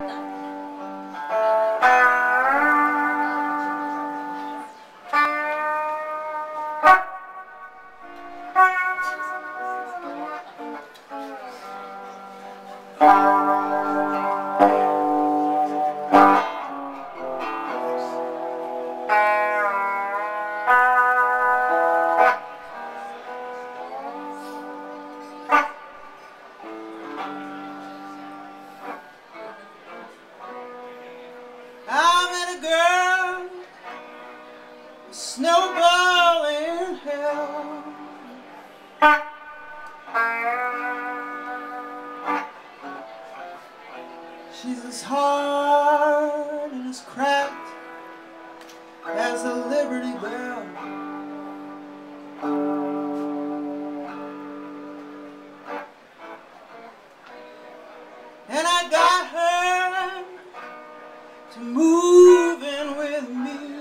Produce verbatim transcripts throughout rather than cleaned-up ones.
I met a girl, a snowball in hell. She's as hard and as cracked as a Liberty Bell. And I got her to move in with me.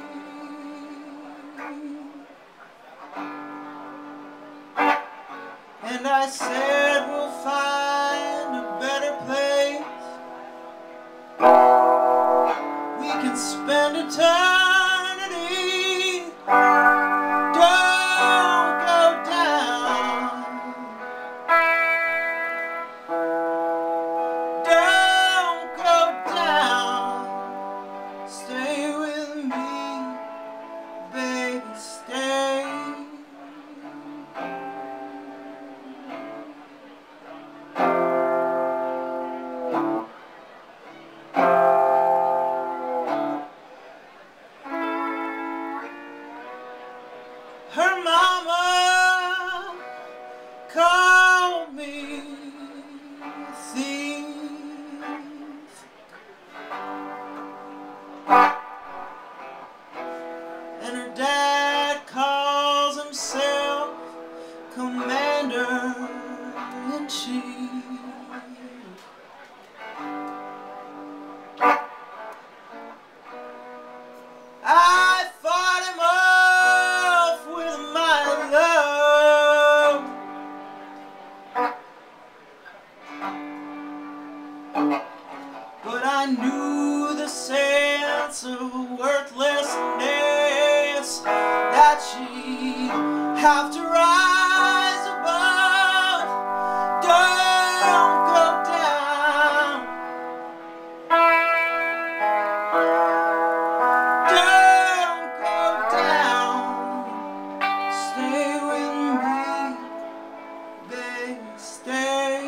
And I said we'll find a better place. We can spend eternity. Don't go down. Don't go down. Stay with me, baby, stay. Her mama called me a thief. And her dad calls himself Commander-in-Chief. I fought him off with my love, but I knew the sense of worthlessness that she'd have to rise above. Don't go down. Don't go down. Stay with me, baby, stay.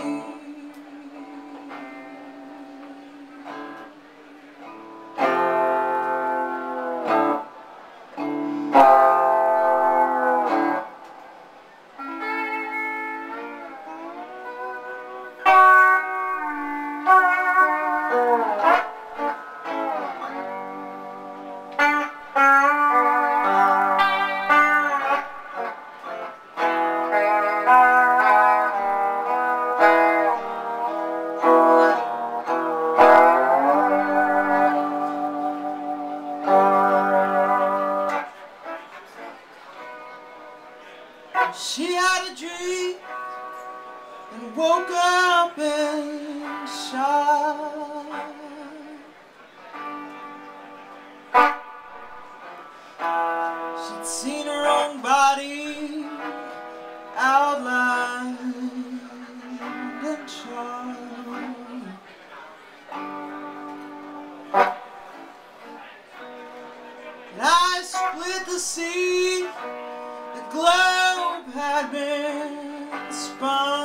She had a dream and woke up in shock. She'd seen her own body outlined in chalk. And I split the sea. The globe had been spun.